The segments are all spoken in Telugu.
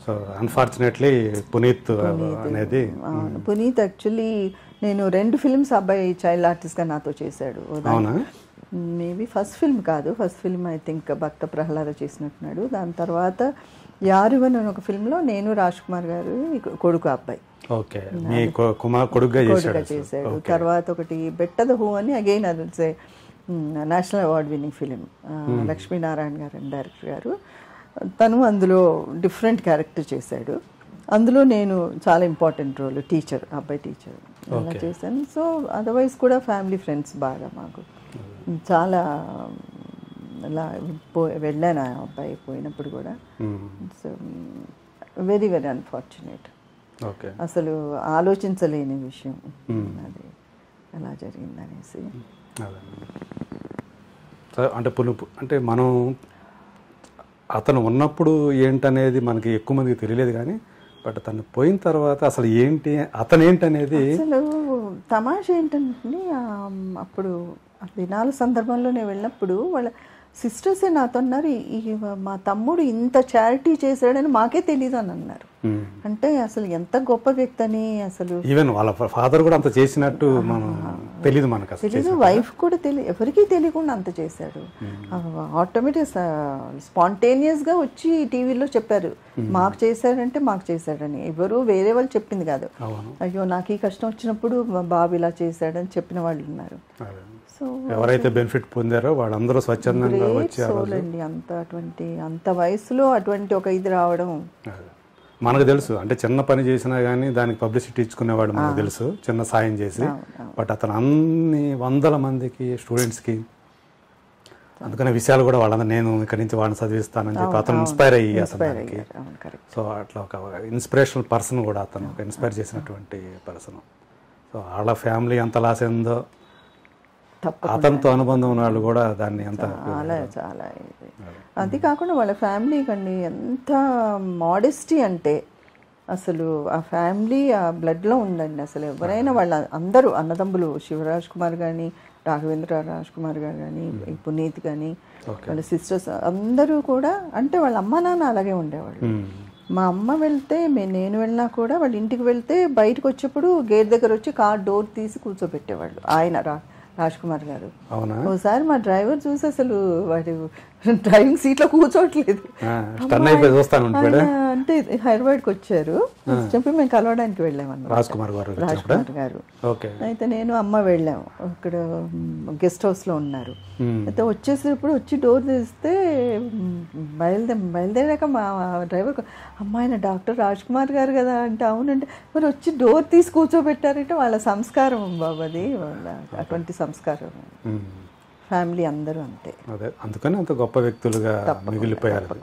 సో అన్ఫార్చునేట్లీ పునీత్ అనేది పునీత్ యాక్చువల్లీ నేను 2 ఫిల్మ్స్ అబ్బాయి చైల్డ్ ఆర్టిస్ట్గా నాతో చేశాడు. మేబీ ఫస్ట్ ఫిల్మ్ కాదు, first film I think Bhakta Prahlada చేసినట్టున్నాడు. దాని తర్వాత యారువన్ అని ఒక ఫిల్మ్లో నేను రాజ్కుమార్ గారు కొడుకు అబ్బాయి కొడుకుగా చేశాడు. తర్వాత ఒకటి బెట్టద హూ అని అగైన్ అది national award winning film, Lakshmi Narayana గారు అని డైరెక్టర్ గారు. తను అందులో డిఫరెంట్ క్యారెక్టర్ చేశాడు. అందులో నేను చాలా ఇంపార్టెంట్ రోల్, టీచర్, అబ్బాయి టీచర్ అలా చేశాను. సో అదర్వైజ్ కూడా ఫ్యామిలీ ఫ్రెండ్స్ బాగా మాకు చాలా అలా వెళ్ళాను ఆ అబ్బాయి పోయినప్పుడు కూడా. సో వెరీ వెరీ అన్ఫార్చునేట్, అసలు ఆలోచించలేని విషయం అది ఎలా జరిగిందనేసి. అంటే మనం అతను ఉన్నప్పుడు ఏంటనేది మనకి ఎక్కువ మందికి తెలియలేదు, కానీ బట్ తను పోయిన తర్వాత అసలు ఏంటి అతను ఏంటనేది అసలు తమాషా ఏంటంటే అప్పుడు దినాల సందర్భంలో నేను వెళ్ళినప్పుడు వాళ్ళ సిస్టర్సే నాతో అన్నారు, మా తమ్ముడు ఇంత చారిటీ చేశాడని మాకే తెలీదు అని అన్నారు. అంటే అసలు ఎంత గొప్ప వ్యక్తి అని, అసలు ఈవెన్ వాళ్ళ ఫాదర్ కూడా అంత చేసినట్టు తెలీదు మనకు, తెలీదు, వైఫ్ కూడా తెలియదు, ఎవరికీ తెలియకుండా అంత చేశాడు. ఆటోమేటిక్ స్పాంటేనియస్గా వచ్చి టీవీలో చెప్పారు మాకు చేశాడంటే మాకు చేశాడని. ఎవరు వేరే వాళ్ళు చెప్పింది కాదు, అయ్యో నాకు ఈ కష్టం వచ్చినప్పుడు మా బాబు ఇలా చేశాడని చెప్పిన వాళ్ళు ఉన్నారు. ఎవరైతే బెనిఫిట్ పొందారో వాళ్ళందరూ స్వచ్ఛందంగా వచ్చారండి. అంత వయసులో అటువంటి ఒక ఇది రావడం మనకు తెలుసు. అంటే చిన్న పని చేసినా కానీ దానికి పబ్లిసిటీ ఇచ్చుకునేవాడు మనకు తెలుసు, చిన్న సాయం చేసి. బట్ అతను అన్ని వందల మందికి స్టూడెంట్స్కి అందుకనే విషయాలు కూడా వాళ్ళందరూ నేను ఇక్కడి నుంచి వాళ్ళని చదివిస్తానని చెప్పి అతను ఇన్స్పైర్ అయ్యి అతనికి. సో అట్లా ఒక ఇన్స్పిరేషనల్ పర్సన్ కూడా అతను, ఒక ఇన్స్పైర్ చేసినటువంటి పర్సన్. సో వాళ్ళ ఫ్యామిలీ ఎంత లాస్ అయిందో అతనితో అనుబంధం ఉన్న వాళ్ళు కూడా దాన్ని అంత చాలా అది కాకుండా వాళ్ళ ఫ్యామిలీ కండి ఎంత మోడెస్టీ అంటే అసలు ఆ ఫ్యామిలీ ఆ బ్లడ్లో ఉందండి. అసలు ఎవరైనా వాళ్ళ అందరూ అన్నదమ్ములు, శివరాజ్ కుమార్ కానీ, రాఘవేంద్ర రాజ్కుమార్ గారు కానీ, పునీత్ కానీ, వాళ్ళ సిస్టర్స్ అందరూ కూడా అంటే వాళ్ళ అమ్మ నాన్న అలాగే ఉండేవాళ్ళు. మా అమ్మ వెళ్తే నేను వెళ్ళినా కూడా వాళ్ళ ఇంటికి వెళ్తే బయటకు వచ్చేప్పుడు గేట్ దగ్గర వచ్చి కార్ డోర్ తీసి కూర్చోబెట్టేవాళ్ళు ఆయన రాజ్కుమార్ గారు. ఒకసారి మా డ్రైవర్ చూసి అసలు వాడు డ్రైవింగ్ సీట్లో కూర్చోట్లేదు అంటే హైదరాబాద్కి వచ్చారు చెప్పి మేము కలవడానికి వెళ్ళామన్నమాట రాజ్కుమార్ గారు. అయితే నేను అమ్మ వెళ్ళాము, ఇక్కడ గెస్ట్ హౌస్లో ఉన్నారు. అయితే వచ్చేసేటప్పుడు వచ్చి డోర్ తీస్తే బయలుదేరాక మా డ్రైవర్ అమ్మాయిన డాక్టర్ రాజ్కుమార్ గారు కదా అంటే అవునంటే మరి వచ్చి డోర్ తీసి కూర్చోబెట్టారంటే వాళ్ళ సంస్కారం బాబు, అది వాళ్ళ అటువంటి సంస్కారం. ఫ్యామిలీ అందరూ అంతే, అదే అందుకని అంత గొప్ప వ్యక్తులుగా మిగిలిపోయారు.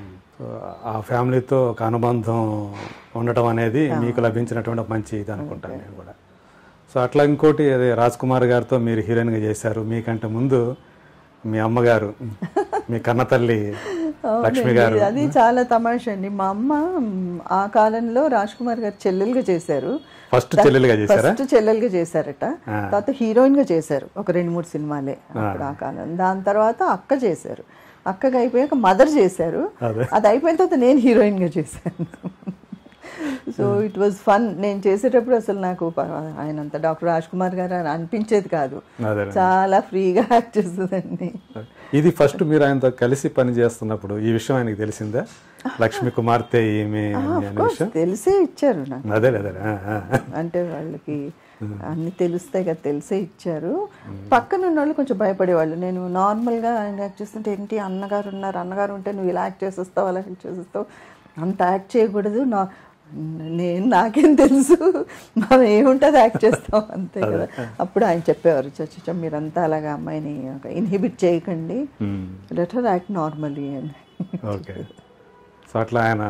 ఆ ఫ్యామిలీతో ఒక అనుబంధం ఉండటం అనేది మీకు లభించినటువంటి మంచి ఇది అనుకుంటాను నేను కూడా. సో అట్లా ఇంకోటి అదే రాజ్కుమార్ గారితో మీరు హీరోయిన్గా చేశారు. మీకంటే ముందు మీ అమ్మగారు, మీ కన్నతల్లి లక్ష్మి గారు, అది చాలా తమాషా అండి. మా అమ్మ ఆ కాలంలో రాజ్కుమార్ గారు చెల్లెలుగా చేశారు. ఫస్ట్ చెల్లెలుగా చేశారట, తర్వాత హీరోయిన్ గా చేశారు ఒక 2-3 సినిమాలే అప్పుడు ఆ కాలం. దాని తర్వాత అక్క చేశారు, అక్కగా అయిపోయాక మదర్ చేశారు. అది అయిపోయిన తర్వాత నేను హీరోయిన్ గా చేశాను. So it was fun. నేను చేసేటప్పుడు అసలు నాకు ఆయన అంత డాక్టర్ రాజ్కుమార్ గారు అని అనిపించేది కాదు, చాలా ఫ్రీగా యాక్ట్ చేస్తుందండి. ఇది ఫస్ట్ మీరు ఆయనతో కలిసి పని చేస్తున్నప్పుడు ఈ విషయం ఆయనకి తెలిసిందా? లక్ష్మి కుమార్తె ఏమి తెలిసే ఇచ్చారు నాకు. అదే అంటే వాళ్ళకి అన్ని తెలుస్తాయి కదా, తెలిసే ఇచ్చారు. పక్కన ఉన్న వాళ్ళు కొంచెం భయపడేవాళ్ళు. నేను నార్మల్గా ఆయన యాక్ట్ చేస్తుంటే ఏంటి అన్నగారు ఉన్నారు, అన్నగారు ఉంటే నువ్వు ఇలా యాక్ట్ చేసేస్తావు అలా యాక్ట్ చేసేస్తావు, అంత యాక్ట్ చేయకూడదు, నాకేం తెలుసు మనం ఏముంటుంది యాక్ట్ చేస్తాం అంతే కదా. అప్పుడు ఆయన చెప్పేవారు చచ్చా మీరంతా అలాగా అమ్మాయిని ఇన్హిబిట్ చేయకండి, లెట్ హర్ యాక్ట్ నార్మల్లీ అని. ఓకే, సో అట్లా ఆయన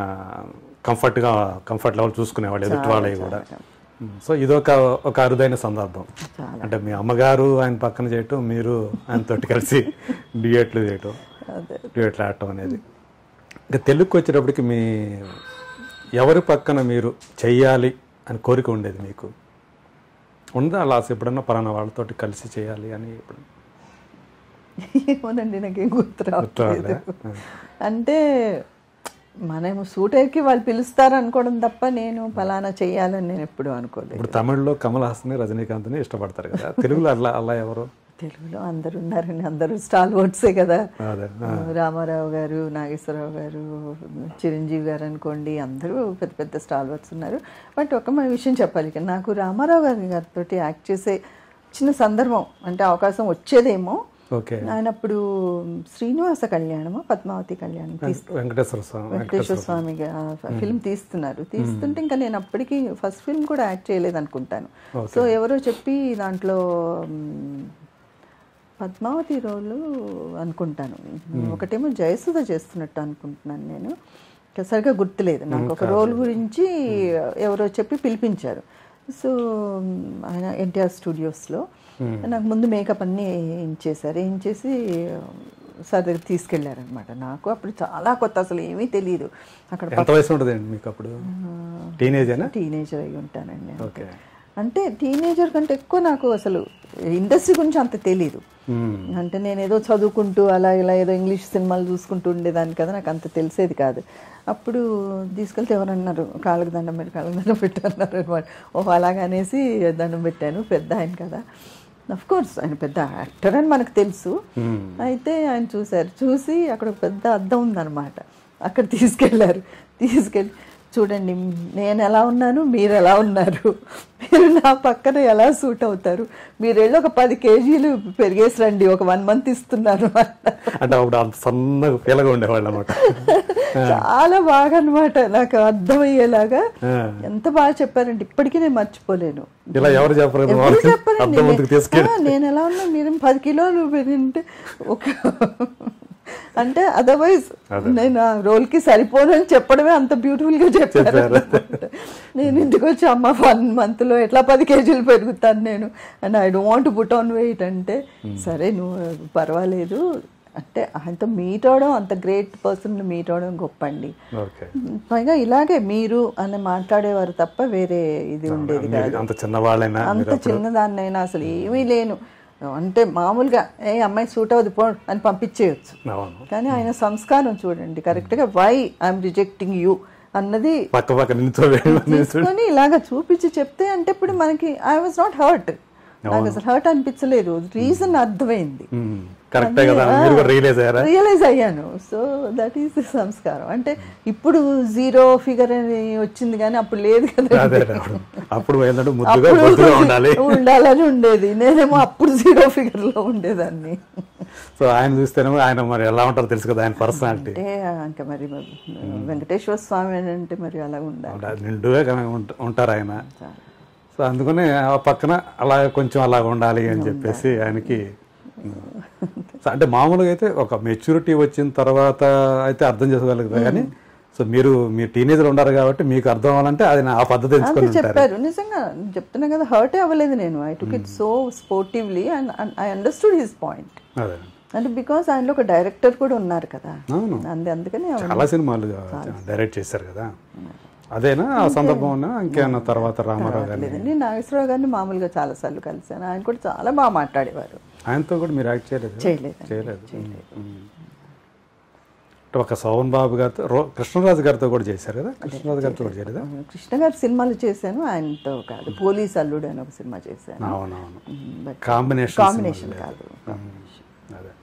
కంఫర్ట్ లెవెల్ చూసుకునేవాళ్ళు ఎదుటి వాళ్ళవి కూడా. సో ఇదొక అరుదైన సందర్భం. అంటే మీ అమ్మగారు ఆయన పక్కన చేయటం, మీరు ఆయనతో కలిసి డ్యూయెట్లు చేయటం, డ్యూయెట్లు ఆడటం అనేది. ఇంకా తెలుగుకి వచ్చేటప్పటికి మీ ఎవరి పక్కన మీరు చెయ్యాలి అని కోరిక ఉండేది మీకు ఉందా? అలా ఎప్పుడన్నా పలానా వాళ్ళతో కలిసి చేయాలి అని ఎప్పుడు? ఏమోనండి నాకేం గుర్తు రావట్లేదు. అంటే మనం షూటర్కి వాళ్ళు పిలుస్తారు అనుకోవడం తప్ప నేను ఫలానా చేయాలని నేను ఎప్పుడు అనుకోలేదు. ఇప్పుడు తమిళ్లో కమల్ హాసన్ రజనీకాంత్ని ఇష్టపడతారు కదా, తెలుగులో అలా ఎవరు? తెలుగులో అందరు ఉన్నారండి, అందరూ స్టాల్ వర్డ్సే కదా. రామారావు గారు, నాగేశ్వరరావు గారు, చిరంజీవి గారు అనుకోండి, అందరూ పెద్ద పెద్ద స్టాల్ వర్డ్స్ ఉన్నారు. బట్ ఒక విషయం చెప్పాలి, నాకు రామారావు గారితో యాక్ట్ చేసే చిన్న సందర్భం అంటే అవకాశం వచ్చేదేమో. ఆయన అప్పుడు శ్రీనివాస కళ్యాణము పద్మావతి కళ్యాణం వెంకటేశ్వర స్వామి ఫిల్మ్ తీస్తుంటే ఇంకా నేను అప్పటికి ఫస్ట్ ఫిల్మ్ కూడా యాక్ట్ చేయలేదు అనుకుంటాను. సో ఎవరో చెప్పి దాంట్లో పద్మావతి రోలు అనుకుంటాను, ఒకటేమో జయసుధ చేస్తున్నట్టు అనుకుంటున్నాను, నేను సరిగ్గా గుర్తులేదు నాకు. ఒక రోల్ గురించి ఎవరో చెప్పి పిలిపించారు. సో ఆయన ఎన్టీఆర్ స్టూడియోస్లో నాకు ముందు మేకప్ అన్నీ వేయించేసి సార్ దగ్గర తీసుకెళ్లారనమాట. నాకు అప్పుడు చాలా కొత్త, అసలు ఏమీ తెలియదు. అక్కడ టీనేజర్ అయి ఉంటానండి. అంటే టీనేజర్ కంటే ఎక్కువ నాకు అసలు ఇండస్ట్రీ గురించి అంత తెలీదు. అంటే నేను ఏదో చదువుకుంటూ అలా ఇలా ఏదో ఇంగ్లీష్ సినిమాలు చూసుకుంటూ ఉండేదాన్ని కదా, నాకు అంత తెలిసేది కాదు. అప్పుడు తీసుకెళ్తే ఎవరన్నారు, కాళ్ళకి దండం పెట్టన్నారు అనమాట. ఓహో అలాగనేసి దండం పెట్టాను. పెద్ద ఆయన కదా, అఫ్ కోర్స్ ఆయన పెద్ద యాక్టర్ అని మనకు తెలుసు. అయితే ఆయన చూసి అక్కడ ఒక పెద్ద అద్దం ఉందన్నమాట, అక్కడ తీసుకెళ్ళి చూడండి నేను ఎలా ఉన్నాను, మీరు ఎలా ఉన్నారు, మీరు నా పక్కన ఎలా సూట్ అవుతారు, మీరు వెళ్ళి ఒక 10 kgs పెరిగేసి రండి, ఒక 1 month ఇస్తున్నారు చాలా బాగా అనమాట. నాకు అర్థమయ్యేలాగా ఎంత బాగా చెప్పారంటే ఇప్పటికీ నేను మర్చిపోలేను. నేను ఎలా ఉన్నా మీరు 10 kilos పెరిగింటే ఒక అంటే అదర్వైజ్ నేను ఆ రోల్కి సరిపోనని చెప్పడమే అంత బ్యూటిఫుల్గా చెప్పారు. నేను ఇంటికి వచ్చి అమ్మ 1 monthలో ఎట్లా 10 kgs పెరుగుతాను నేను, and I don't want to put on weight అంటే, సరే నువ్వు పర్వాలేదు అంటే ఆయనతో మీట్ అవడం, అంత గ్రేట్ పర్సన్ మీట్ అవడం గొప్ప అండి. పైగా ఇలాగే మీరు అని మాట్లాడేవారు తప్ప వేరే ఇది ఉండేది కాదు. అంత చిన్నదాన్నైనా అసలు ఏమీ లేను అంటే మామూలుగా ఏ అమ్మాయి సూట్ అవుతుంది పో అని పంపించేయచ్చు. కానీ ఆయన సంస్కారం చూడండి, కరెక్ట్గా వై ఐఎమ్ రిజెక్టింగ్ యూ అన్నది తీసుకొని ఇలాగా చూపించి చెప్తే, అంటే ఇప్పుడు మనకి ఐ వాజ్ నాట్ హర్ట్, నాకు అసలు హర్ట్ అనిపించలేదు, రీజన్ అర్థమైంది, రియలైజ్ అయ్యాను. సో దట్ ఈస్ ది సంస్కారం. అంటే ఇప్పుడు 0 figure అని వచ్చింది కానీ అప్పుడు లేదు కదా, ఉండాలని ఉండేది. నేనేమో అప్పుడు 0 figure లో ఉండేదాన్ని. సో ఆయన చూస్తేనేమో ఆయన మరి ఎలా ఉంటారో తెలుసు కదా, ఆయన పర్సనాలిటీ అంటే ఇంకా మరి వెంకటేశ్వర స్వామి అని అంటే మరి అలా ఉండాలి, నిండుగా ఉంటారు ఆయన. సో అందుకని ఆ పక్కన అలా కొంచెం అలా ఉండాలి అని చెప్పేసి ఆయనకి. అంటే మామూలుగా అయితే ఒక మెచ్యూరిటీ వచ్చిన తర్వాత అయితే అర్థం చేసుకోగలుగుతారు, కానీ సో మీరు టీనేజర్ ఉన్నారు కాబట్టి మీకు అర్థం అవ్వాలంటే అది ఆ పద్ధతి తెలుసుకొని చెప్పారు. నిజంగా చెప్తున్నా కదా, హర్ట్ అవ్వలేదు నేను. I took it so sportively and I understood his point. అంటే బికాస్ ఆయనలో ఒక డైరెక్టర్ కూడా ఉన్నారు కదా, అందుకని చాలా సినిమాలు డైరెక్ట్ చేశారు కదా. అదేనా ఆ సందర్భం ఇంకేమన్నా తర్వాత రామారావు గారు? లేదండి, నాగేశ్వరరావు గారిని మామూలుగా చాలా సార్లు కలిసాను. ఆయన కూడా చాలా బాగా మాట్లాడేవారు. ఆయనతో కూడా మీరు యాక్ట్ చేయలేదు? చేయలేదు. ఒక సోహన్ బాబు గారితో, కృష్ణరాజు గారితో కూడా చేశారు కదా? కృష్ణరాజు గారితో కూడా చేయలేదా? కృష్ణ గారి సినిమాలు చేశాను, ఆయనతో కాదు. పోలీస్ అల్లుడు అని ఒక సినిమా చేశాను. అవునవును, కాంబినేషన్ కాదు. అదే